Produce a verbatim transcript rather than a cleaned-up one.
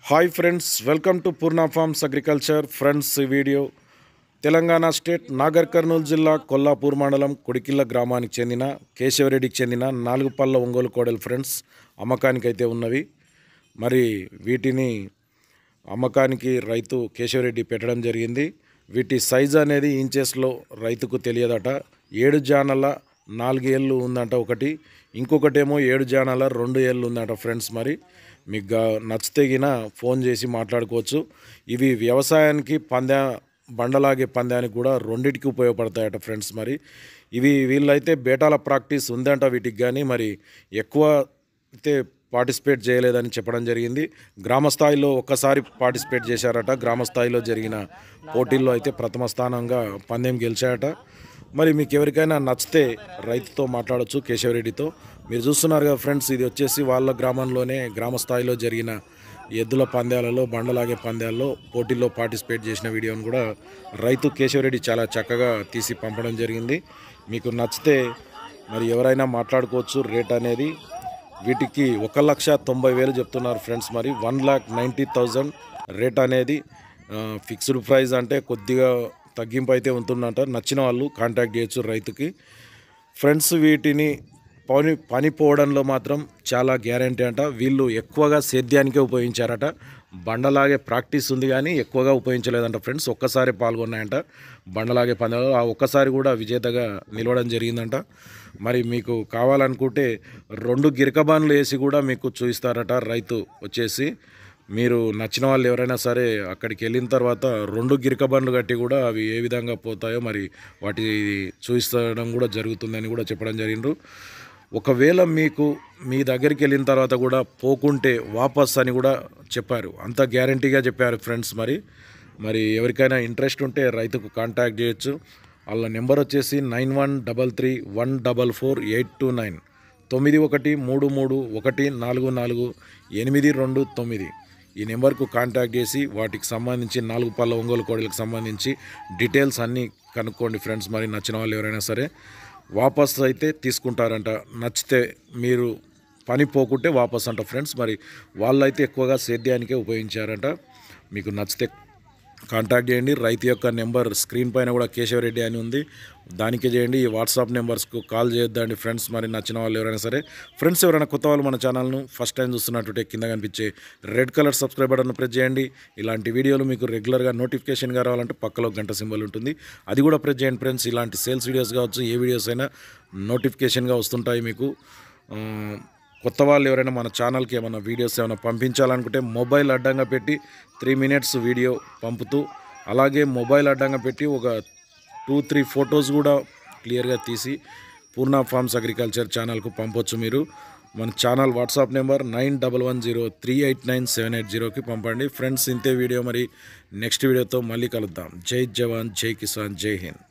High friends welcome to Purna farms agriculture friends video Telangana state Nagar Kurnool जिल्ला कोल्लापूर मंडलम कुडिकिल्ल ग्रामानिकि चेंदिन केशवरेड्डिकी चेंदिन नाలుగు పళ్ళ Ongole కోడెలు friends అమ్మకానికైతే ఉన్నవి। మరి వీటిని అమ్మకానికి రైతు కేశవరెడ్డి పెట్టడం జరిగింది। వీటి సైజ్ అనేది ఇంచెస్ లో రైతుకు తెలియదట। ఏడు జానల నాలుగు ఏళ్ళు ఉందంట ఒకటి, ఇంకొకటేమో ఏడు జానల రెండు ఏళ్ళు ఉందంట ఫ్రెండ్స్। మరి మీకు నచ్చితే గిన ఫోన్ చేసి మాట్లాడుకోవచ్చు। ఇవి వ్యవసాయానికి పందె బండలాగే పందానికి కూడా రెండిటికి ఉపయోగపడతాయట ఫ్రెండ్స్। మరి ఇవి వీళ్ళైతే బేటాల ప్రాక్టీస్ ఉందంట వీటికి, కానీ మరి ఎక్కువ అయితే పార్టిసిపేట్ చేయలేదని చెప్పడం జరిగింది। గ్రామ స్థాయిలో ఒక్కసారి పార్టిసిపేట్ చేశారట। గ్రామ స్థాయిలో జరిగిన పోటీల్లో అయితే ప్రథమ స్థానంగా పందెం గెలిచాయట। మరి మీకు ఎవరికైనా నచ్చితే రైతుతో మాట్లాడొచ్చు, కేశవరెడ్డితో। మీరు చూస్తున్నారు కదా ఫ్రెండ్స్, ఇది వచ్చేసి వాళ్ళ గ్రామంలోనే గ్రామ స్థాయిలో జరిగిన ఎద్దుల పందాలలో బండలాగే పందాల్లో పోటీల్లో పార్టిసిపేట్ చేసిన వీడియోను కూడా రైతు కేశవరెడ్డి చాలా చక్కగా తీసి పంపడం జరిగింది। మీకు నచ్చితే మరి ఎవరైనా మాట్లాడుకోవచ్చు। రేట్ అనేది వీటికి ఒక లక్ష తొంభై వేలు చెప్తున్నారు ఫ్రెండ్స్। మరి one lakh ninety thousand rate అనేది ఫిక్స్డ్ ప్రైస్, అంటే కొద్దిగా తగ్గింపు అయితే ఉంటుందంట। నచ్చిన వాళ్ళు కాంటాక్ట్ చేయొచ్చు రైతుకి ఫ్రెండ్స్। వీటిని పని పని పోవడంలో మాత్రం చాలా గ్యారంటీ అంట। వీళ్ళు ఎక్కువగా సేద్యానికే ఉపయోగించారట। బండలాగే ప్రాక్టీస్ ఉంది కానీ ఎక్కువగా ఉపయోగించలేదంట ఫ్రెండ్స్। ఒక్కసారి పాల్గొన్నాయంట బండలాగే పందాలు, ఆ ఒక్కసారి కూడా విజేతగా నిలవడం జరిగిందంట। మరి మీకు కావాలనుకుంటే రెండు గిరకబాన్లు వేసి కూడా మీకు చూపిస్తారట రైతు వచ్చేసి। మీరు నచ్చిన వాళ్ళు ఎవరైనా సరే అక్కడికి వెళ్ళిన తర్వాత రెండు గిరకబండ్లు కట్టి కూడా అవి ఏ విధంగా పోతాయో మరి వాటి చూపించడం కూడా జరుగుతుందని కూడా చెప్పడం జరిగిండ్రు। ఒకవేళ మీకు మీ దగ్గరికి వెళ్ళిన తర్వాత కూడా పోకుంటే వాపస్ అని కూడా చెప్పారు, అంత గ్యారంటీగా చెప్పారు ఫ్రెండ్స్। మరి మరి ఎవరికైనా ఇంట్రెస్ట్ ఉంటే రైతుకు కాంటాక్ట్ చేయొచ్చు। వాళ్ళ నెంబర్ వచ్చేసి nine one double three one double four eight two nine తొమ్మిది ఒకటి మూడు మూడు ఒకటి నాలుగు నాలుగు ఎనిమిది రెండు తొమ్మిది ఈ నెంబర్కు కాంటాక్ట్ చేసి వాటికి సంబంధించి నాలుగు పళ్ళ ఒంగోలు కోడలకు సంబంధించి డీటెయిల్స్ అన్నీ కనుక్కోండి ఫ్రెండ్స్। మరి నచ్చిన వాళ్ళు ఎవరైనా సరే వాపస్ అయితే తీసుకుంటారంట, నచ్చితే మీరు పని పోకుంటే వాపస్ అంట ఫ్రెండ్స్। మరి వాళ్ళైతే ఎక్కువగా సేద్యానికే ఉపయోగించారంట। మీకు నచ్చితే కాంటాక్ట్ చేయండి। రైతు యొక్క నెంబర్ స్క్రీన్ పైన కూడా కేశవరెడ్డి అని ఉంది, దానికే చేయండి। ఈ వాట్సాప్ నెంబర్స్కు కాల్ చేయొద్దండి ఫ్రెండ్స్। మరి నచ్చిన వాళ్ళు ఎవరైనా సరే ఫ్రెండ్స్, ఎవరైనా కొత్త వాళ్ళు మన ఛానల్ను ఫస్ట్ టైం చూస్తున్నట్టుంటే కింద కనిపించే red colour subscribe button press చేయండి। ఇలాంటి వీడియోలు మీకు రెగ్యులర్గా నోటిఫికేషన్గా రావాలంటే పక్కలో గంట సింబల్ ఉంటుంది, అది కూడా ప్రెస్ చేయండి ఫ్రెండ్స్। ఇలాంటి సేల్స్ వీడియోస్ కావచ్చు, ఏ వీడియోస్ అయినా నోటిఫికేషన్గా వస్తుంటాయి మీకు। కొత్త వాళ్ళు ఎవరైనా మన ఛానల్కి ఏమైనా వీడియోస్ ఏమైనా పంపించాలనుకుంటే మొబైల్ అడ్డంగా పెట్టి త్రీ మినిట్స్ వీడియో పంపుతూ, అలాగే మొబైల్ అడ్డంగా పెట్టి ఒక టూ త్రీ ఫొటోస్ కూడా క్లియర్గా తీసి పూర్ణ ఫార్మ్స్ అగ్రికల్చర్ ఛానల్కు పంపొచ్చు మీరు। మన channel WhatsApp number nine double one zero three eight nine seven eight జీరోకి పంపండి ఫ్రెండ్స్। ఇంతే వీడియో, మరి నెక్స్ట్ వీడియోతో మళ్ళీ కలుద్దాం। జై జవాన్, జై కిసాన్, జై హింద్।